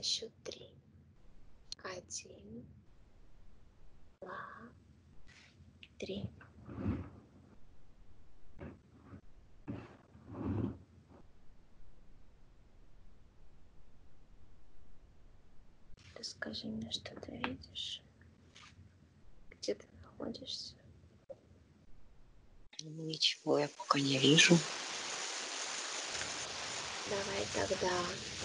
счет 3. 1, 2, 3. Расскажи мне, что ты видишь. Где ты находишься? Ничего я пока не вижу. Давай тогда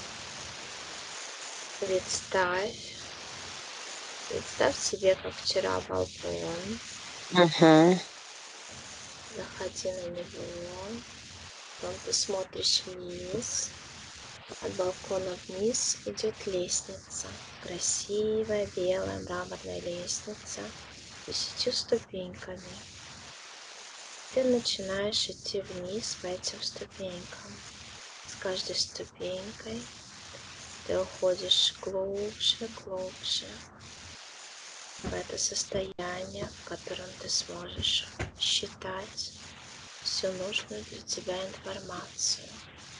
представь себе, как вчера балкон. Угу. Заходи на него. Потом ты смотришь вниз. От балкона вниз идет лестница. Красивая белая мраморная лестница. 10 ступеньками. Ты начинаешь идти вниз по этим ступенькам. С каждой ступенькой ты уходишь глубже, глубже в это состояние, в котором ты сможешь считать всю нужную для тебя информацию.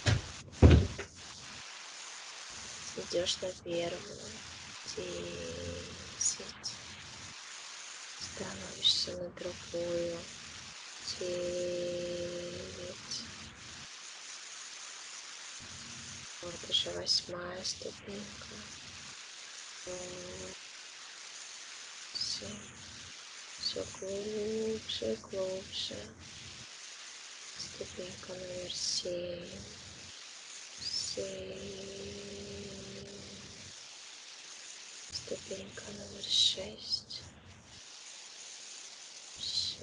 Идешь на первую, 10, становишься на другую, 9, вот уже 8 ступенька, 8, все глубже и глубже, ступенька номер 7, ступенька номер 6, 6,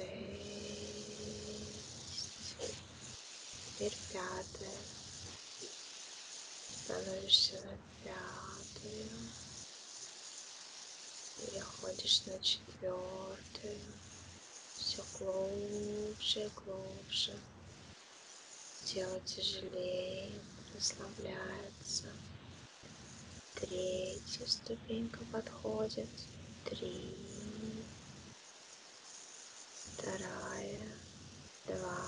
теперь 5, становишься на 5, переходишь на 4, все глубже и глубже, тело тяжелее, расслабляется. 3 ступенька подходит, 3, 2, 2,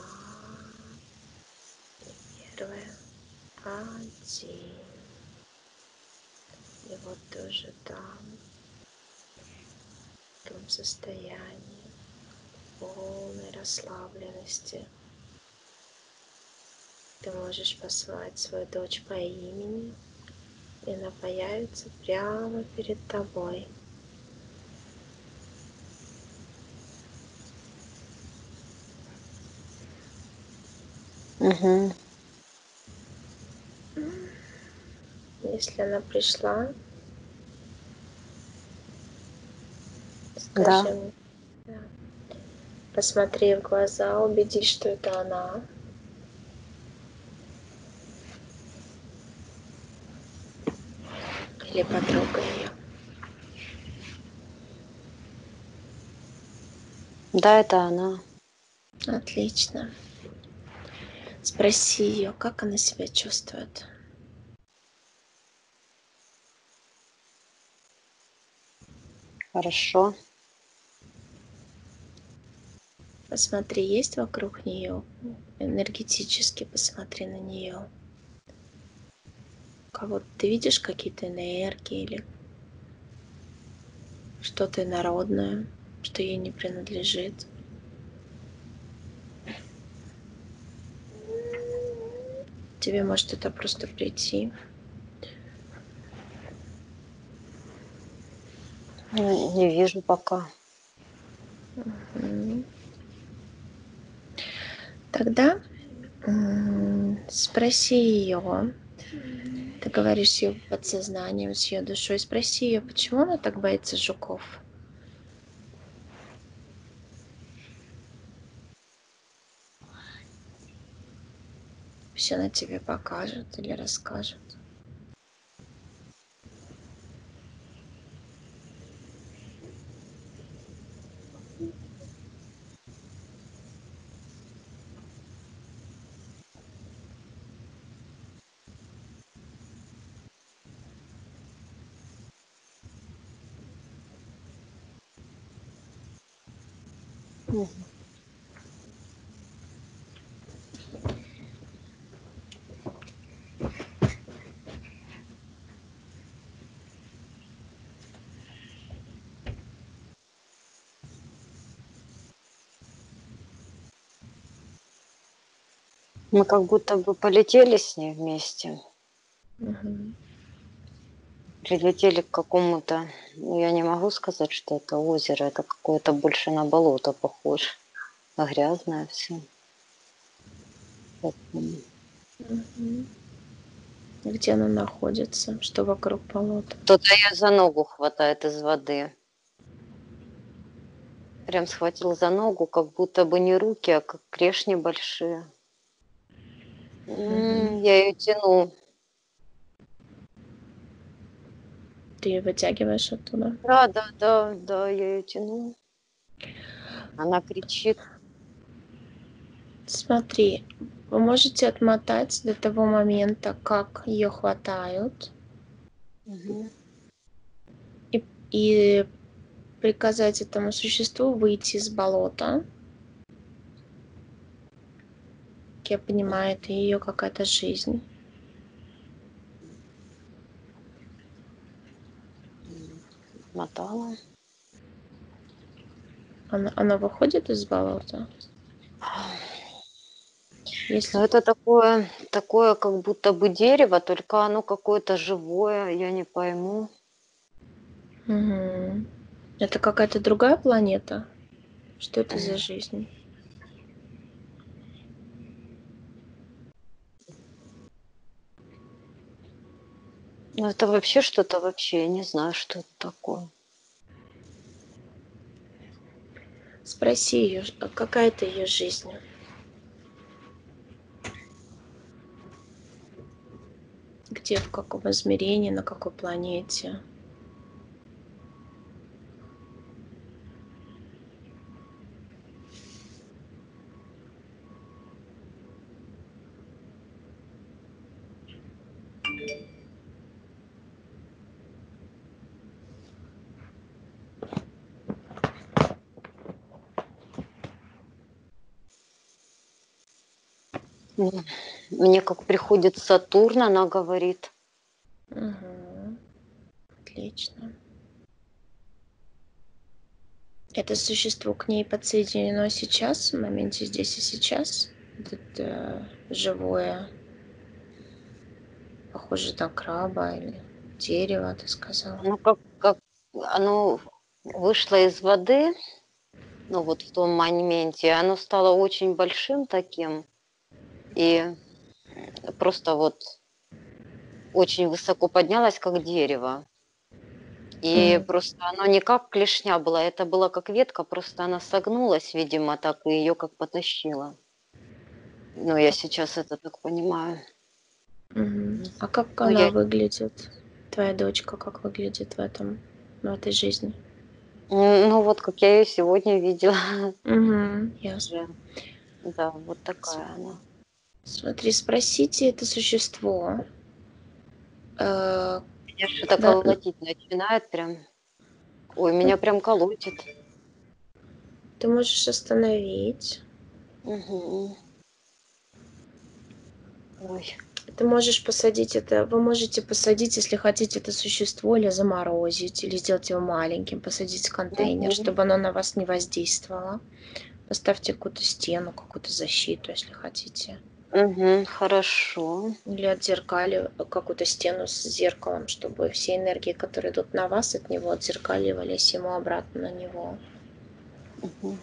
1, 1. И вот ты уже там, в том состоянии полной расслабленности. Ты можешь позвать свою дочь по имени, и она появится прямо перед тобой. Угу. Если она пришла, Да. скажи мне, да. Посмотри в глаза, убедись, что это она. Или потрогай ее. Да, это она. Отлично. Спроси ее, как она себя чувствует. Хорошо. Посмотри, есть вокруг нее. Энергетически посмотри на нее. Кого ты видишь, какие-то энергии или что-то инородное, что ей не принадлежит. Тебе может это просто прийти. Не вижу пока. Тогда спроси ее. Ты говоришь с ее подсознанием, с ее душой. Спроси ее, почему она так боится жуков. Пусть она тебе покажет или расскажет. Мгм. Мы как будто бы полетели с ней вместе. Мгм. Прилетели к какому-то, ну, я не могу сказать, что это озеро, это какое-то больше на болото похоже. Грязное все. Мгм. Где она находится? Что вокруг болота? Кто-то ее за ногу хватает из воды. Прям схватил за ногу, как будто бы не руки, а как клешни большие. Мгм. Я ее тяну. Ты её вытягиваешь оттуда? Да, да, да, да, я ее тяну. Она кричит. Смотри, вы можете отмотать до того момента, как ее хватают, Мгм. и приказать этому существу выйти из болота. Как я понимаю, это ее какая-то жизнь. Мотала. Она выходит из болота? Но Если... это такое, как будто бы дерево, только оно какое-то живое, я не пойму. Мгм. Это какая-то другая планета? Что это за жизнь? Ну, это вообще что-то вообще, я не знаю, что это такое. Спроси ее, какая это ее жизнь? Где, в каком измерении, на какой планете? М, Мне как приходит Сатурн, она говорит. Мгм. Отлично. Это существо к ней подсоединено сейчас, в моменте здесь и сейчас? Это живое, похоже на краба или дерево, ты сказала? Ну, как оно вышло из воды, ну, вот в том моменте, оно стало очень большим таким и просто вот очень высоко поднялось, как дерево. И М, просто оно не как клешня была, это была как ветка, просто она согнулась, видимо, так, и ее как потащило. Ну, я сейчас это так понимаю. мгм. А как Ну, она я выглядит? Твоя дочка как выглядит в этой жизни? ну, вот как я ее сегодня видела Мгм. Ясно. уже. Да, вот С- такая она. Смотри, спросите это существо. э, Меня что-то да, колотить начинает прям. Ой, меня прям колотит. ты можешь остановить. Мгм. Ой. Ты можешь посадить это, вы можете посадить, если хотите, это существо или заморозить, или сделать его маленьким, посадить в контейнер, Мгм. чтобы оно на вас не воздействовало. Поставьте какую-то стену, какую-то защиту, если хотите. Мгм. Хорошо. Или отзеркали какую-то стену с зеркалом, чтобы все энергии, которые идут на вас, от него отзеркаливались ему обратно на него. Мгм.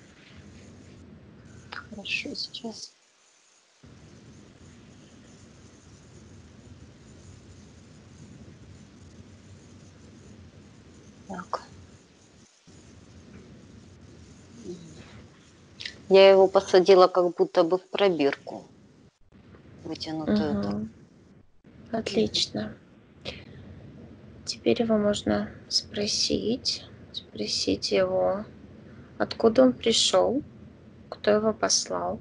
Хорошо сейчас. Так. Я его посадила как будто бы в пробирку, вытянутую так. Угу. Мгм. Отлично. Теперь его можно спросить его, откуда он пришел, кто его послал.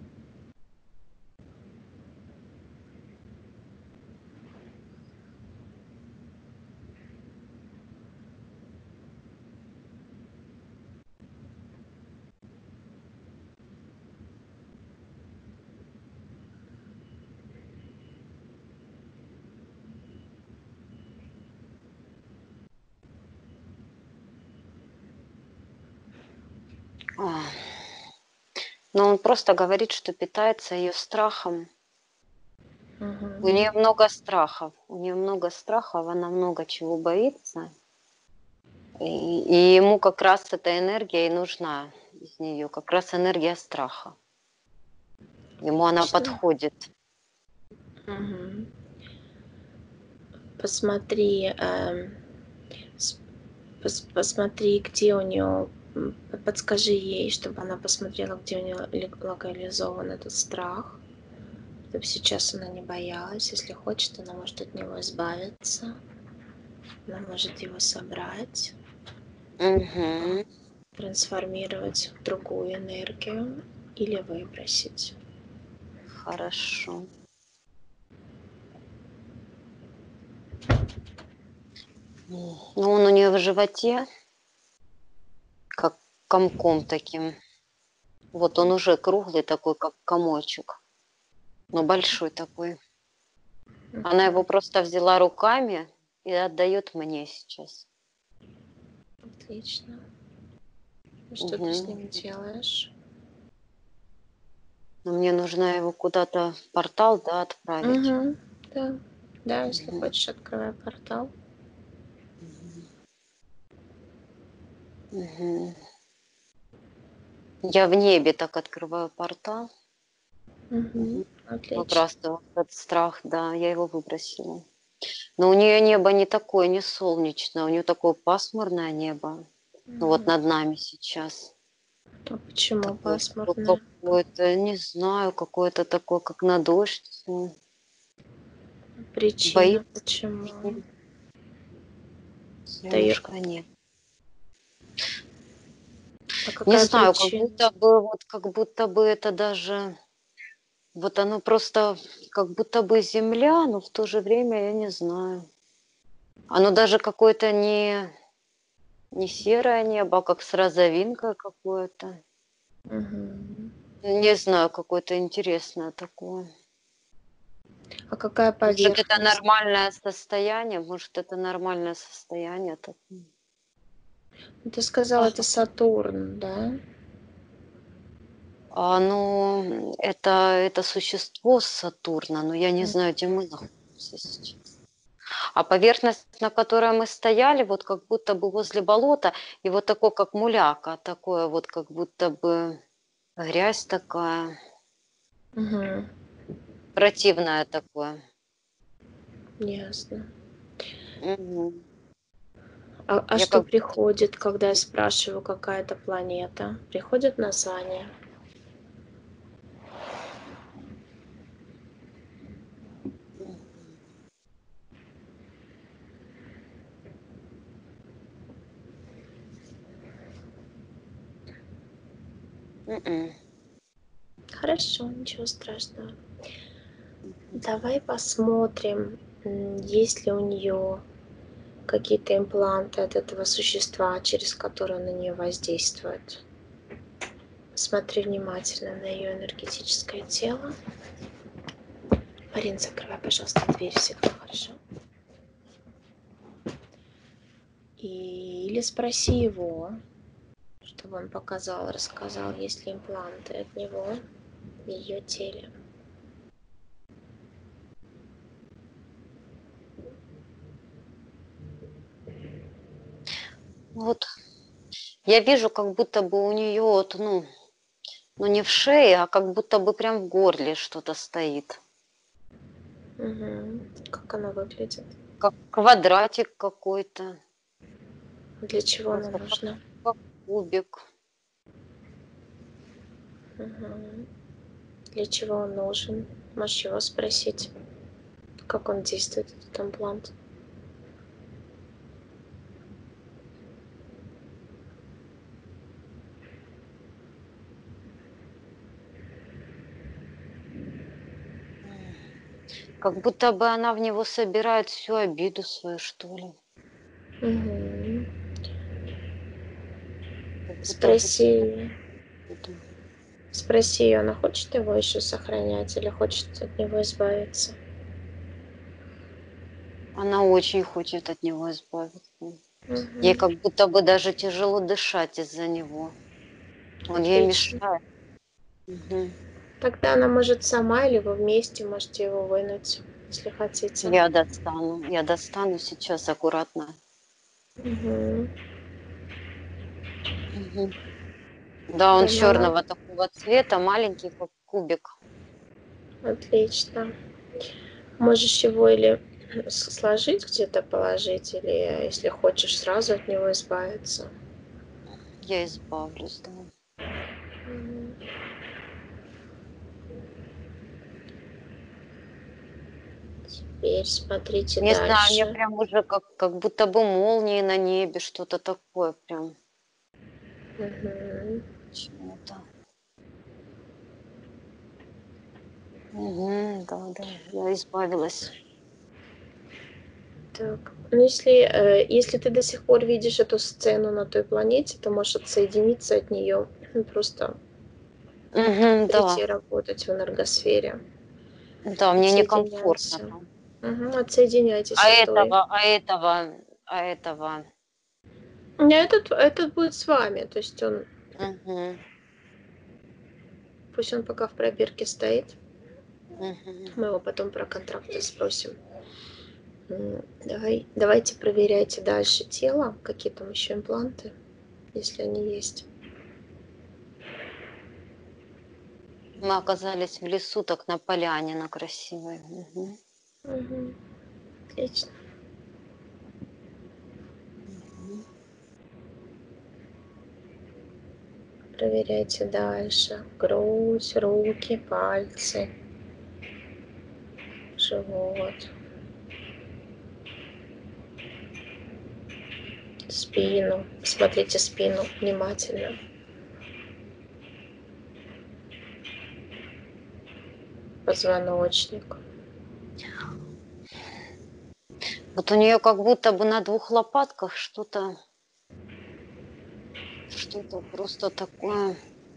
А, но он просто говорит, что питается ее страхом. У Мгм. нее много страхов. У нее много страхов, она много чего боится. И ему как раз эта энергия и нужна из нее, как раз энергия страха. Ему она Точно. подходит. Мгм. Посмотри, с- посмотри, где у нее, подскажи ей, чтобы она посмотрела, где у нее локализован этот страх, чтобы сейчас она не боялась. Если хочет, она может от него избавиться, она может его собрать, Мгм. трансформировать в другую энергию или выбросить. Хорошо. Ну, он у нее в животе, как комком таким. Вот он уже круглый такой, как комочек, но большой такой. Она его Мгм. просто взяла руками и отдает мне сейчас. Отлично. Что ты с Мгм. ним делаешь? Но мне нужно его куда-то в портал, да, отправить. Угу, да. Да, если Мгм. хочешь, открывай портал. Мгм. Мгм. Я в небе так открываю портал. Угу, Мгм. Как отлично. раз вот этот страх, да, я его выбросила. Но у нее небо не такое, не солнечное, у нее такое пасмурное небо. Ну, вот Мгм. над нами сейчас. А почему Такое пасмурно? какое-то, не знаю, какое-то такое, как на дождь. Причина Боится почему? Даю. немножко нет. А Не какая знаю, причина? как будто бы это даже, вот оно просто, как будто бы земля, но в то же время я не знаю. Оно даже какое-то не серое небо, а как с розовинкой какое-то. Мгм. Не знаю, какое-то интересное такое. А какая Может, это поверхность? нормальное состояние? Может, это нормальное состояние такое? Ты сказала, это Сатурн, да? Ну, это существо с Сатурна, но я не М, знаю, где мы находимся сейчас. А поверхность, на которой мы стояли, вот как будто бы возле болота, и вот такое, как муляка, такое вот как будто бы грязь такая, Мгм. противное такое. Ясно. Мгм. А Я что как приходит, когда я спрашиваю, какая это планета? Приходит название? М-м. Хорошо, ничего страшного. Давай посмотрим, есть ли у нее какие-то импланты от этого существа, через которые на нее воздействует. Смотри внимательно на ее энергетическое тело. Марин, закрывай, пожалуйста, дверь всегда, хорошо? Или спроси его, чтобы он показал, рассказал, есть ли импланты от него в ее теле. Вот я вижу, как будто бы у нее вот, ну не в шее, а как будто бы прям в горле что-то стоит. Угу. Как она выглядит? Как квадратик какой-то. Для чего она Просто нужна? как кубик. Угу. Для чего он нужен? Можешь его спросить, как он действует, этот имплант. Как будто бы она в него собирает всю обиду свою, что ли. Угу. Как будто бы всю Спроси, обиду. спроси ее, она хочет его еще сохранять или хочет от него избавиться. Она очень хочет от него избавиться. Ей Угу. как будто бы даже тяжело дышать из-за него. Он ей Отлично. мешает. Мгм. Тогда она может сама, или вы вместе можете его вынуть, если хотите. Я достану сейчас аккуратно. Мгм. Мгм. Да, он Да, она черного такого цвета, маленький, как кубик. отлично. Можешь его или сложить где-то, положить, или, если хочешь, сразу от него избавиться. Я избавлюсь, да. Мгм. Теперь смотрите Не знаю, мне дальше. прям уже как будто бы молнии на небе, что-то такое прям Мгм. почему-то. Мгм, да, я избавилась. Так, ну если ты до сих пор видишь эту сцену на той планете, то можешь отсоединиться от нее, просто Мгм, прийти да, работать в энергосфере. да, мне некомфортно Отсоединяйся. там. Мгм, отсоединяйтесь А от той. этого, а этого, а этого. Не, этот будет с вами, то есть Мгм, пусть он пока в пробирке стоит, мгм. мы его потом про контракты спросим. Давайте проверяйте дальше тело, какие там еще импланты, если они есть. Мы оказались в лесу, так на поляне, на красивой. Мгм, Мгм, отлично. мгм. Проверяйте дальше. Грудь, руки, пальцы, живот, спину. Смотрите спину внимательно. Позвоночник. Вот у нее как будто бы на двух лопатках что-то просто такое.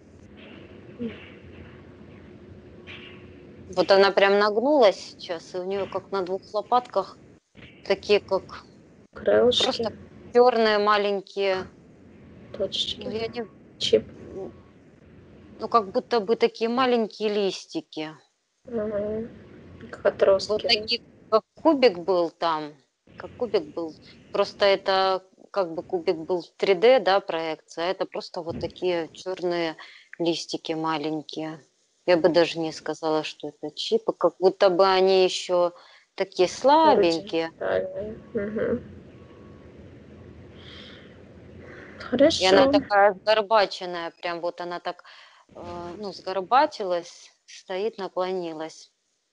Вот она прям нагнулась сейчас, и у нее как на двух лопатках такие, как Крылышки, просто черные маленькие, ну точечки, я не, чип. ну как будто бы такие маленькие листики. Мгм. Как Вот отростки, да? такие, как кубик был там, как кубик был. Просто это как бы кубик был в 3D, да, проекция, а это просто вот такие черные листики маленькие. Я бы даже не сказала, что это чипы, как будто бы они еще такие слабенькие. Рудиментальные. Мгм. И она Хорошо. такая сгорбаченная, прям вот она так, ну, сгорбатилась, стоит, наклонилась.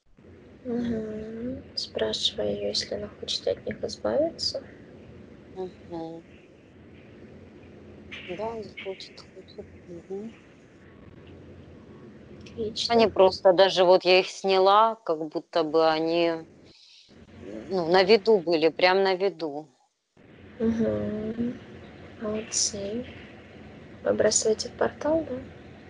Мгм. Спрашивай ее, если она хочет от них избавиться. Мгм. Да, хочет. Мгм. Отлично. Они просто даже вот я их сняла, как будто бы они, ну, на виду были, прям на виду. Мгм. Молодцы. Выбрасывайте в портал, да?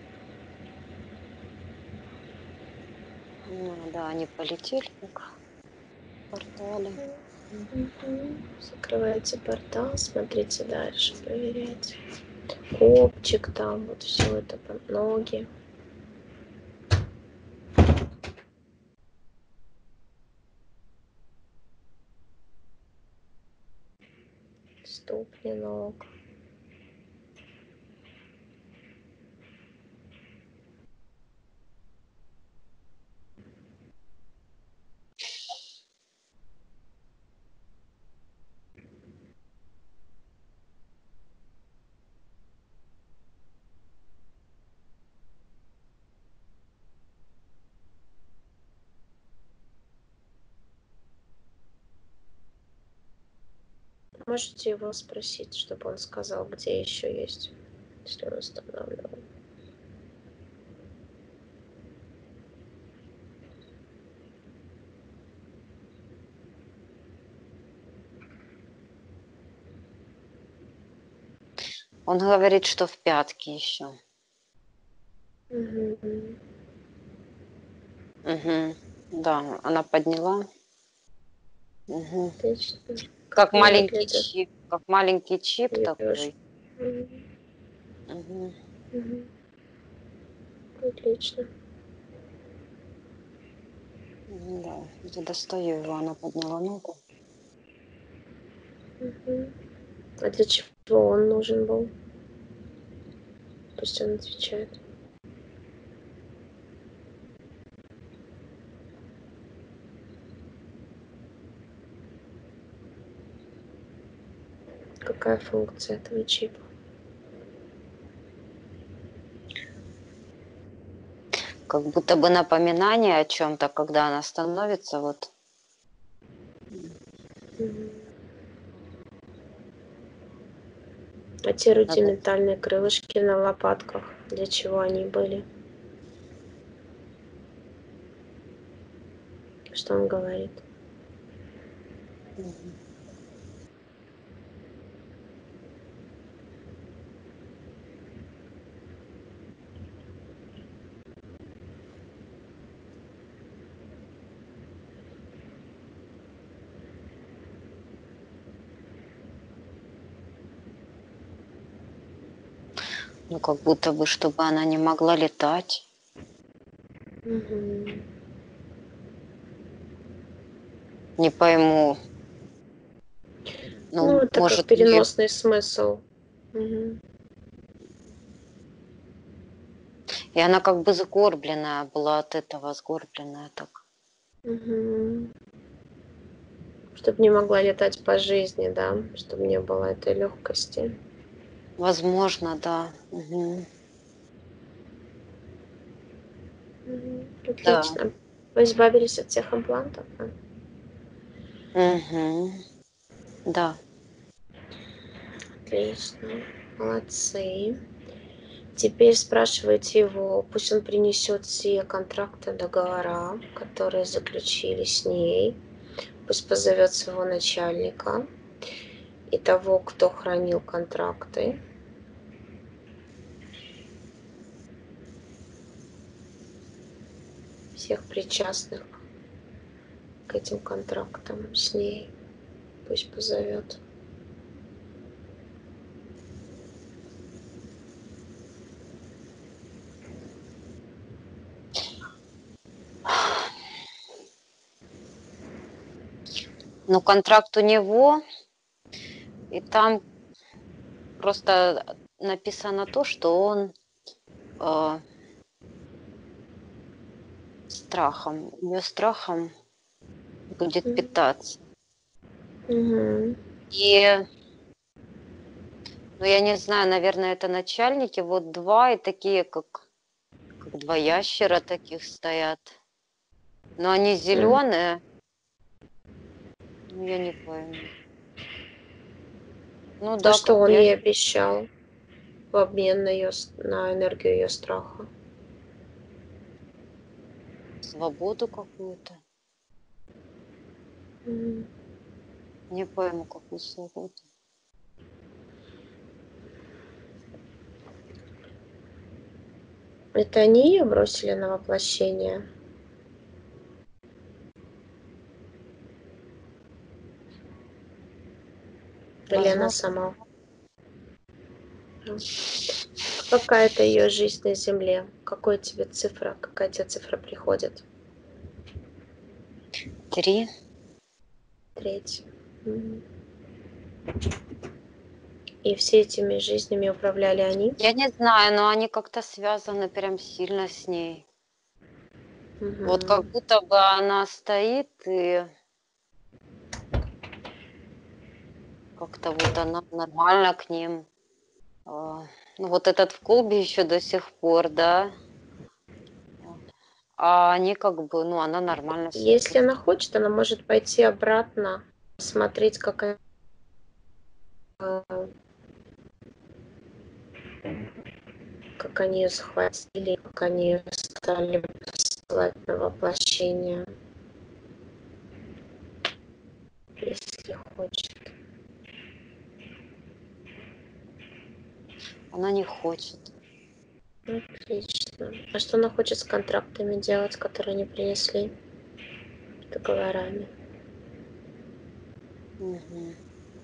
Ну да, они полетели как в портале. Мгм. Закрывайте портал, смотрите дальше, проверяйте. Копчик там, вот все это, ноги, ступни ног. Можете его спросить, чтобы он сказал, где еще есть, если он устанавливал. Он говорит, что в пятке еще. Мгм. Мгм. Да, она подняла. Мгм. Отлично. Как они выглядят? Как маленький чип Вижу. такой. Мгм. Мгм. Мгм. Отлично. Да, я достаю его, она подняла ногу. Мгм. А для чего он нужен был? Пусть он отвечает. Какая функция этого чипа? Как будто бы напоминание о чем-то, когда она становится вот. Мгм. А те Надо- рудиментальные крылышки на лопатках, для чего они были? Что он говорит? Мгм. Ну, как будто бы, чтобы она не могла летать. Мгм. Не пойму. Ну, Ну, это как может, у нее. переносный смысл. Мгм. И она как бы сгорбленная была от этого, сгорбленная так. Мгм. Чтоб не могла летать по жизни, да? Чтобы не было этой легкости. Возможно, да. Мгм. Да. Отлично. Вы избавились от всех имплантов? Да? Мгм. Да. Отлично. Молодцы. Теперь спрашивайте его, пусть он принесет все контракты, договора, которые заключили с ней. Пусть позовет своего начальника и того, кто хранил контракты. Всех причастных к этим контрактам с ней. Пусть позовет. Ну, контракт у него, и там просто написано то, что он э, ее страхом будет питаться. Угу. И, ну, я не знаю, наверное, это начальники, вот два и такие, как два ящера таких стоят. Но они зеленые, ну, я не пойму. Ну А да, что как он ей ящер. обещал в обмен на энергию ее страха? Свободу какую-то. Мгм. Не пойму, какую свободу. Это они ее бросили на воплощение? Или она Возможно. сама? Ну, какая-то ее жизнь на Земле? Какая тебе цифра? Какая тебе цифра приходит? 3. Треть. Мгм. И все этими жизнями управляли они? Я не знаю, но они как-то связаны прям сильно с ней. Вот как Мгм. будто бы она стоит и как-то вот она нормально к ним. Ну вот этот в клубе еще до сих пор, да. А они как бы, ну она нормально себя Если она почувствует. хочет, она может пойти обратно, посмотреть, как они ее захватили, как они ее стали посылать на воплощение, если хочет. Она не хочет. Отлично. А что она хочет с контрактами делать, которые они принесли? Договорами. Мгм.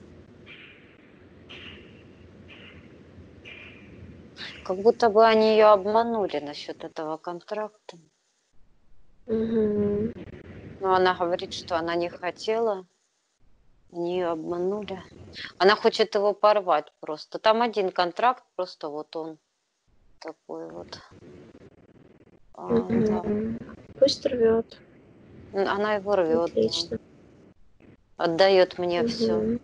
Как будто бы они ее обманули насчет этого контракта. Мгм. Но она говорит, что она не хотела, они её обманули. Она хочет его порвать просто. Там один контракт, просто вот он такой вот. Да. Пусть рвет. Она его рвет, да. Отлично. Отдает мне все. Мгм.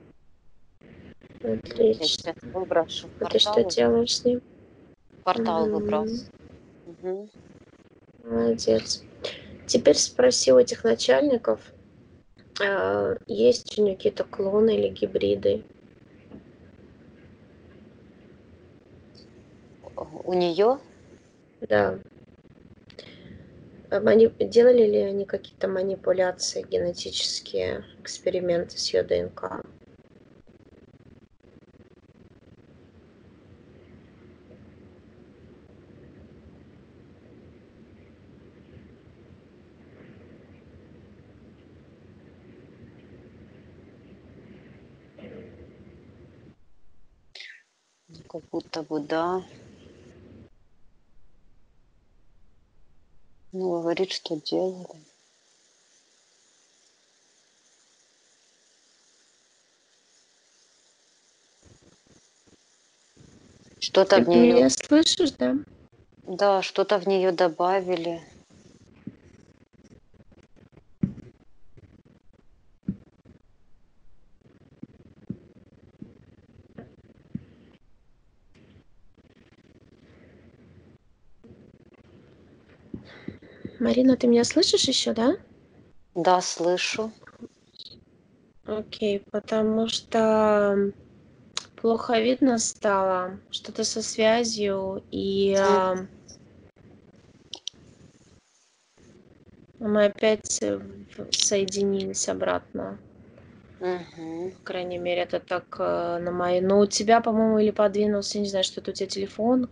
Я Отлично. сейчас выброшу в А ты что портал. делаешь с ним? Портал Мгм. выброс. Мгм. Молодец. Теперь спроси у этих начальников, есть у них какие-то клоны или гибриды? У нее Да. Делали ли они какие-то манипуляции, генетические эксперименты с ее ДНК? как будто бы да. Ну, говорит, что делали. Что-то Ты в нее, меня слышишь, да? да, что-то в нее добавили. Марина, ты меня слышишь еще, да? Да, слышу. Окей, потому что плохо видно стало, что-то со связью, и мы опять соединились обратно. Мгм. По крайней мере, это так на моей. Но у тебя, по-моему, или подвинулся, не знаю, что это у тебя телефон,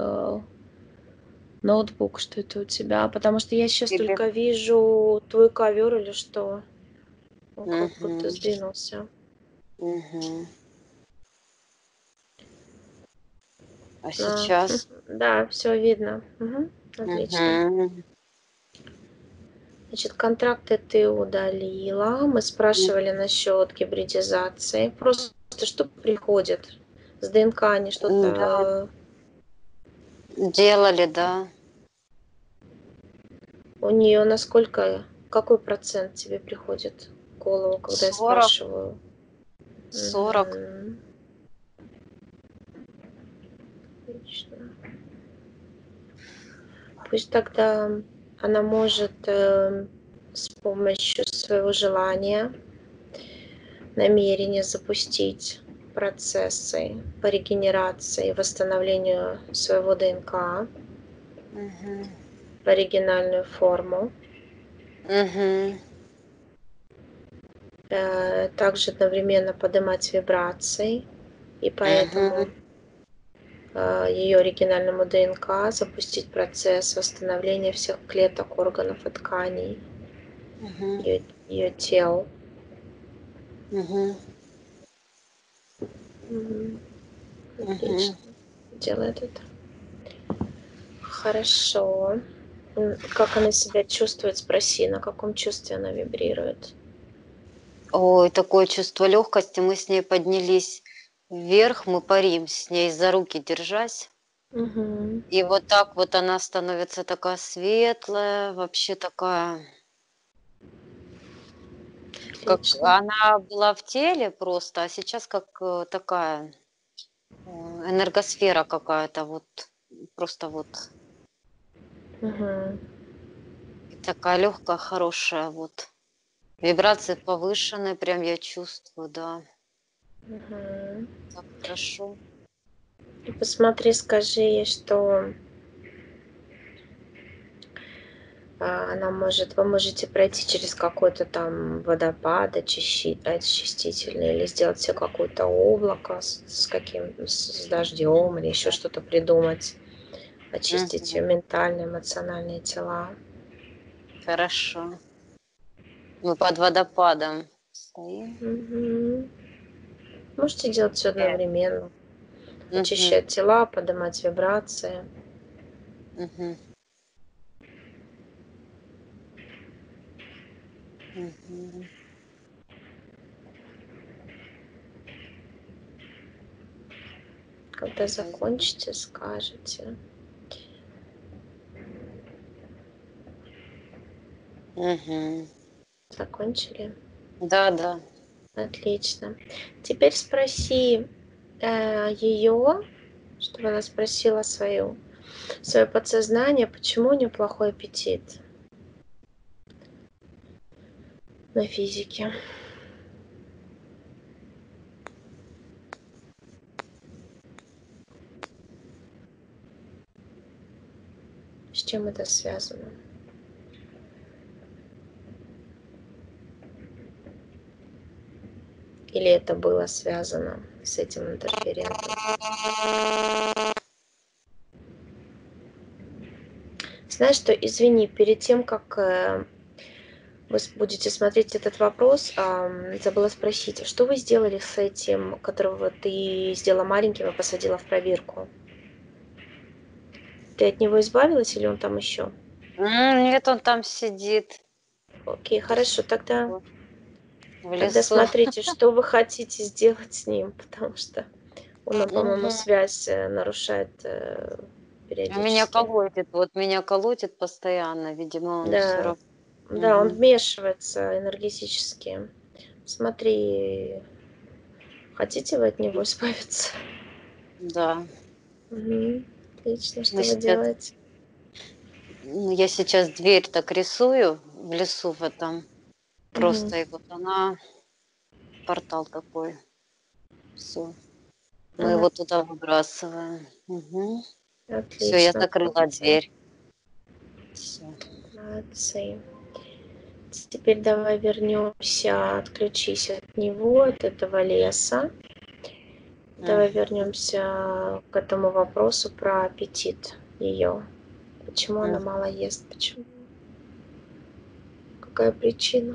ноутбук, что это у тебя, потому что я сейчас Или только вижу твой ковер или что. Он как будто Мгм. сдвинулся. Мгм. А А, сейчас? да, все видно. Мгм, отлично. Мгм. Значит, контракты ты удалила. Мы спрашивали насчет гибридизации. Просто что приходит с ДНК, они Да, что-то... делали, да. У нее насколько... Какой процент тебе приходит в голову, когда я 40, спрашиваю? 40. Мгм. Отлично. Пусть тогда она может с помощью своего желания, намерения запустить процессы по регенерации и восстановлению своего ДНК Мгм. в оригинальную форму. Мгм. Также одновременно поднимать вибрации, и поэтому Мгм. ее оригинальному ДНК запустить процесс восстановления всех клеток, органов и тканей Мгм. ее тел. Мгм. Мгм. Мгм. Отлично. Делает это. Хорошо. Как она себя чувствует? Спроси, на каком чувстве она вибрирует. Ой, такое чувство легкости. Мы с ней поднялись вверх, мы парим с ней за руки держась. Мгм. И вот так вот она становится такая светлая, вообще такая, как Отлично. она была в теле просто, а сейчас как такая энергосфера какая-то, вот просто вот Мгм. и такая легкая, хорошая, вот. Вибрации повышенные, прям я чувствую, да. Мгм. Так хорошо. И посмотри, скажи ей, что она может, вы можете пройти через какой-то там водопад очистительный или сделать себе какое-то облако с дождем или еще что-то придумать, очистить ее Мгм. ментальные, эмоциональные тела. Хорошо. Мы под водопадом стоим. Мгм. Можете делать все Э, одновременно. Мгм. Очищать тела, поднимать вибрации. Мгм. Мгм. Когда Да. закончите, скажете. Мгм. Закончили? Да, да. Отлично. Теперь спроси ее, чтобы она спросила свое подсознание, почему у нее плохой аппетит на физике. С чем это связано? Или это было связано с этим интерферентом? Знаешь что, извини, перед тем, как вы будете смотреть этот вопрос, забыла спросить, что вы сделали с этим, которого ты сделала маленьким и посадила в пробирку? Ты от него избавилась или он там еще? Нет, он там сидит. Окей, То есть хорошо, тогда, в тогда лесу. смотрите, что вы хотите сделать с ним, потому что он, по-моему, Мгм. связь нарушает Меня периодически. колотит, вот меня колотит постоянно, видимо, он все Да, равно. да, он Мгм. вмешивается энергетически. Смотри, хотите вы от него избавиться? Да. Мгм. Отлично, Мы что вы сейчас, делаете? я сейчас дверь так рисую в лесу в этом. Мгм. Просто и вот она, портал такой. Все. Мы Ага, его туда выбрасываем. Все, я отлично, закрыла молодцы, дверь. Все. молодцы. Теперь давай вернемся, отключись от него, от этого леса. Давай вернемся к этому вопросу про аппетит ее. Почему она мало ест? Почему? Какая причина?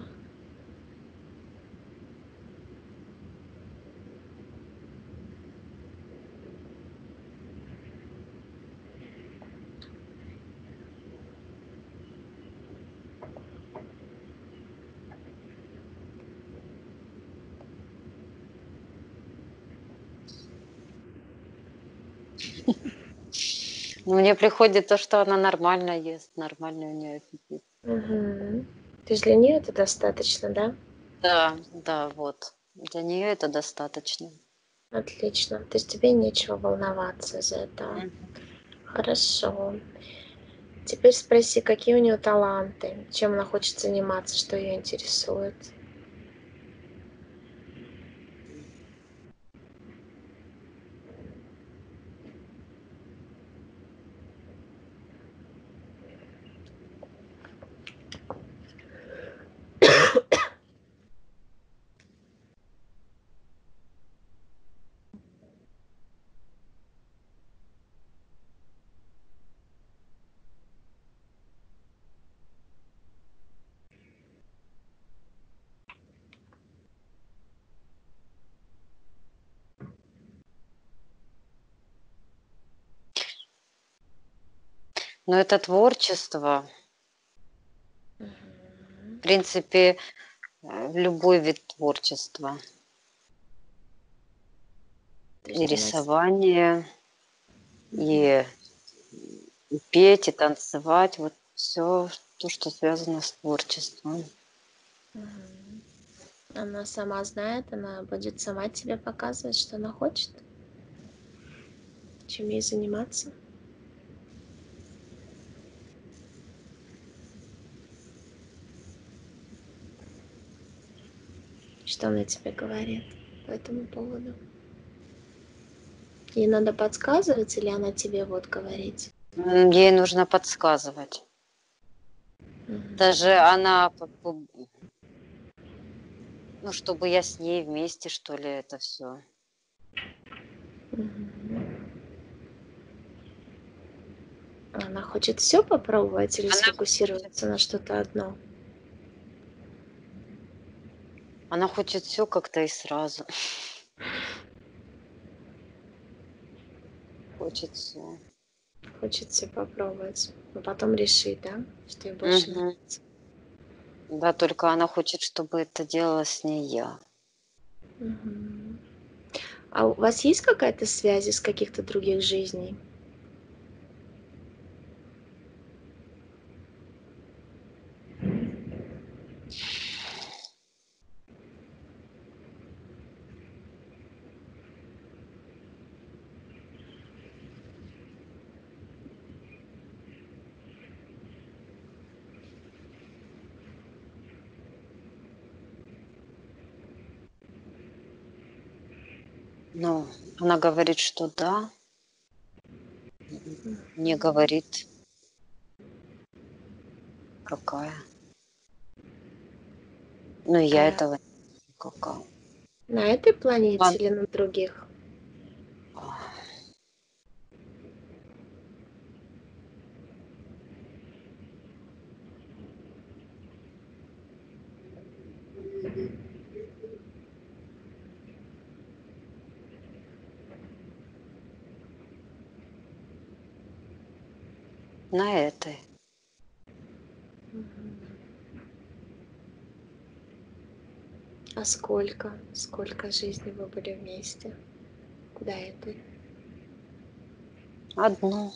Мне приходит то, что она нормально ест, нормальный у нее аппетит. Угу. То есть для нее это достаточно, да? Да, да, вот. Для нее это достаточно. Отлично. То есть тебе нечего волноваться из-за этого. Мгм. Хорошо. Теперь спроси, какие у нее таланты, чем она хочет заниматься, что ее интересует. Но это творчество. В принципе, любой вид творчества. То И есть у нас рисование, и петь, и танцевать. Вот все то, что связано с творчеством. она сама знает, она будет сама тебе показывать, что она хочет, чем ей заниматься. Что она тебе говорит по этому поводу? Ей надо подсказывать или она тебе вот говорит? Ей нужно подсказывать. Даже она как бы, ну, чтобы я с ней вместе, что ли, это все. Она хочет все попробовать или Она хочет, сфокусироваться на что-то одно? она хочет все как-то и сразу. Хочет все. Хочет все попробовать, но потом решит, да, что ей больше Мгм. нравится. Да, только она хочет, чтобы это делала с ней я. Мгм. А у вас есть какая-то связь из каких-то других жизней? Но она говорит, что да, не говорит, какая. Но я А этого не знаю, какая. на этой Ладно. планете или на других? На этой. А сколько? Сколько жизней вы были вместе до этой? Одну.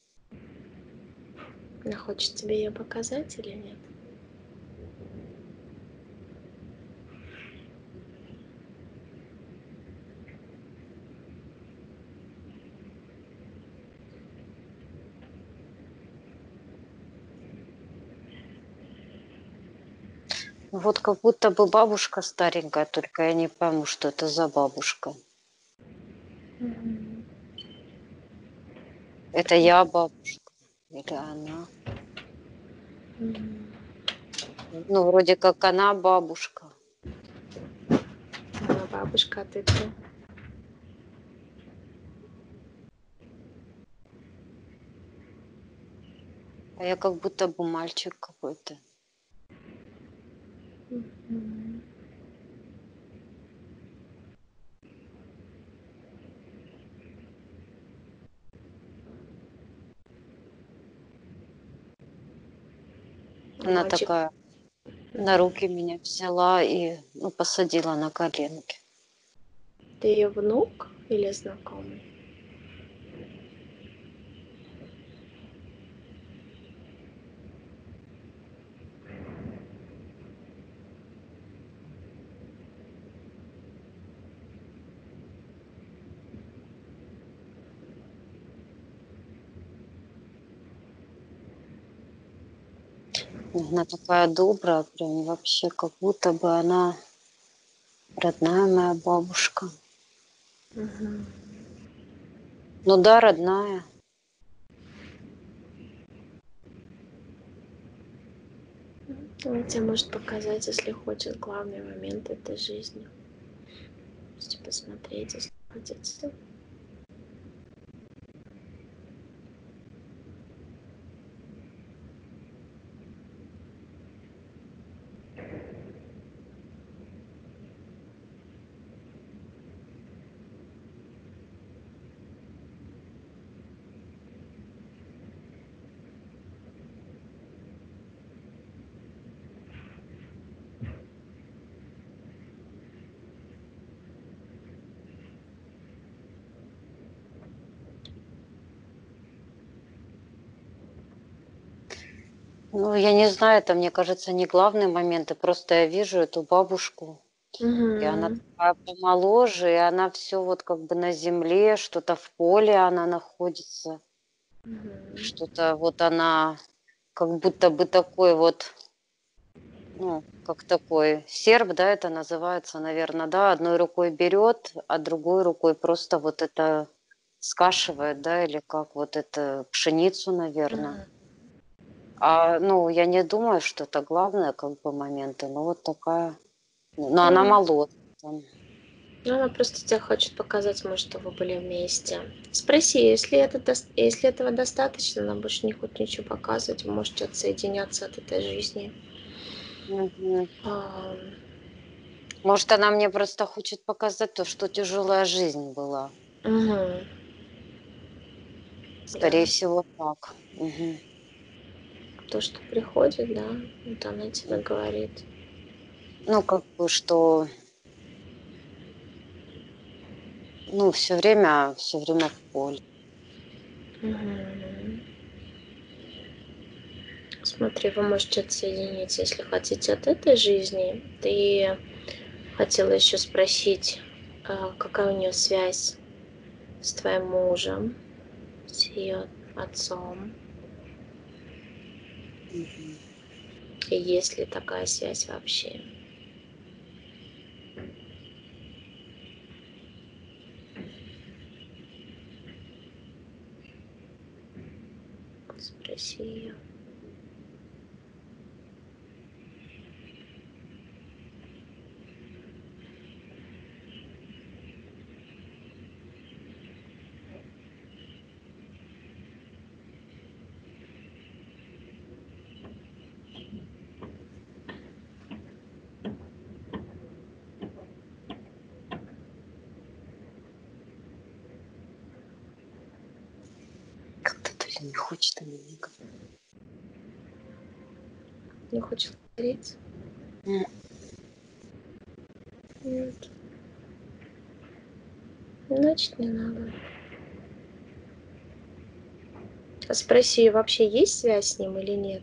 Она хочет тебе ее показать или нет? Вот как будто бы бабушка старенькая, только я не пойму, что это за бабушка. Мгм. Это я бабушка или она? Мгм. Ну, вроде как она бабушка. Она бабушка, а ты кто? А я как будто бы мальчик какой-то. Мгм. Она Мальчик. такая на руки меня взяла и посадила на коленки. Ты ее внук или знакомый? Она такая добрая, прям вообще, как будто бы она родная моя бабушка. Мгм. Ну да, родная. Он тебе может показать, если хочет, главный момент этой жизни. Можете посмотреть, если хотите. Ну, я не знаю, это, мне кажется, не главный момент. И просто я вижу эту бабушку, и она Мгм. такая помоложе, и она все вот как бы на земле, что-то в поле она находится. Мгм. Что-то вот она как будто бы такой вот, ну, как такой серп, да, это называется, наверное, да, одной рукой берет, а другой рукой просто вот это скашивает, да, или как вот это пшеницу, наверное. Мгм. Ну, я не думаю, что это главное, как бы, моменты, но вот такая. Но она Ну, молодая. Там. ну, она просто тебе хочет показать, может, что вы были вместе. Спроси, если этого достаточно, она больше не хочет ничего показывать, вы можете отсоединяться от этой жизни. Мгм. Ам, Может, она мне просто хочет показать то, что тяжелая жизнь была. Мгм. Скорее Да. всего, так. Мгм. То, что приходит, да, вот она тебе говорит. Ну, как бы, что, ну, все время в поле. Мгм. Смотри, вы можете отсоединиться, если хотите, от этой жизни. Ты хотела еще спросить, какая у нее связь с твоим мужем, с ее отцом, Мгм. и есть ли такая связь вообще. Спроси ее. Как-то то ли не хочет она мне говорить. Не хочет говорить? М, Нет. Значит, не надо. А спроси, вообще есть связь с ним или нет?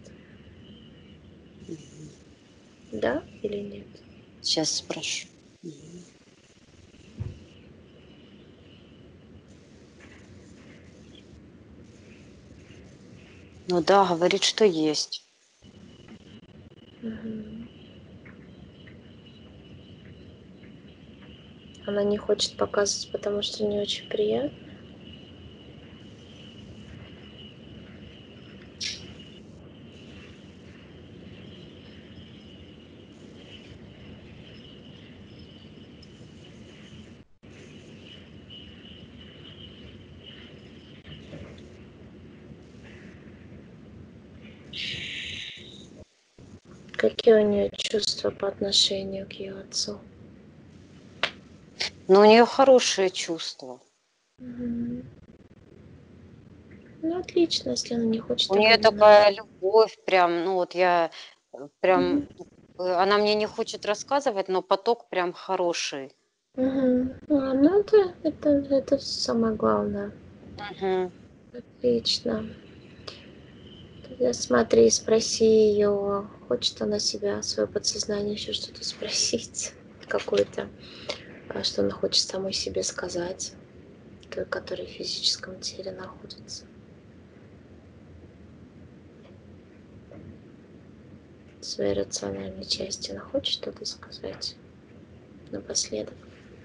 мгм. Да или нет? Сейчас спрошу. Мгм. Ну да, говорит, что есть. Мгм. Она не хочет показывать, потому что не очень приятно. Какие у нее чувства по отношению к ее отцу? Но у нее хорошие чувства. Мгм. Ну, отлично, если она не хочет, У тогда нее не надо. такая любовь прям, ну вот я прям, Мгм. она мне не хочет рассказывать, но поток прям хороший. Мгм. Ну, это самое главное. Мгм. Отлично. Тогда смотри, спроси ее, хочет она себя, свое подсознание еще что-то спросить, какое-то, что она хочет самой себе сказать, той, который в физическом теле находится. Своей рациональной части она хочет что-то сказать напоследок.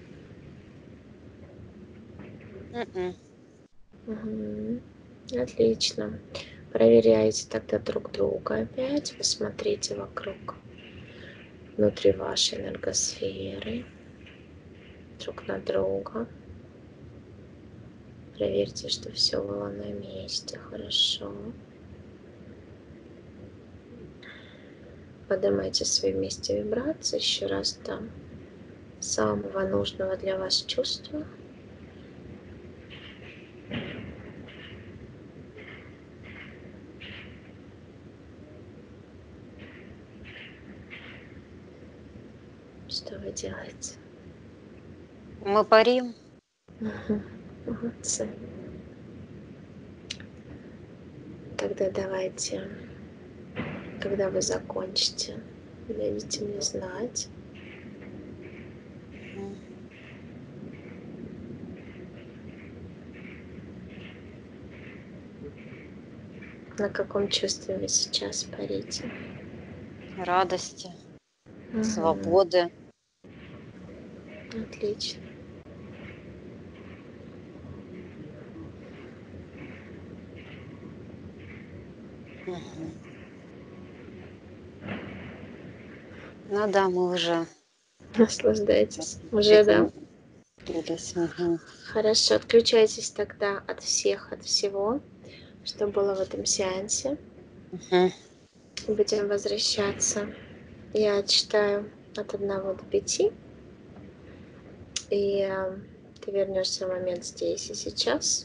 Мгм. Мгм. Отлично. Проверяйте тогда друг друга опять, посмотрите вокруг, внутри вашей энергосферы, друг на друга. Проверьте, что все было на месте, хорошо. Поднимайте свои вместе вибрации еще раз там самого нужного для вас чувства. Что вы делаете? Мы парим. Мгм. Молодцы. Тогда давайте, когда вы закончите, дадите мне знать. Мгм. На каком чувстве вы сейчас парите? Радости, Мгм. свободы. Отлично. Мгм. Ну да, мы уже Наслаждайтесь. Уже, этим да? наслаждались. Мгм. Хорошо, отключайтесь тогда от всех, от всего, что было в этом сеансе. Мгм. Будем возвращаться. Я отсчитаю от 1 до 5, и ты вернешься в момент здесь и сейчас.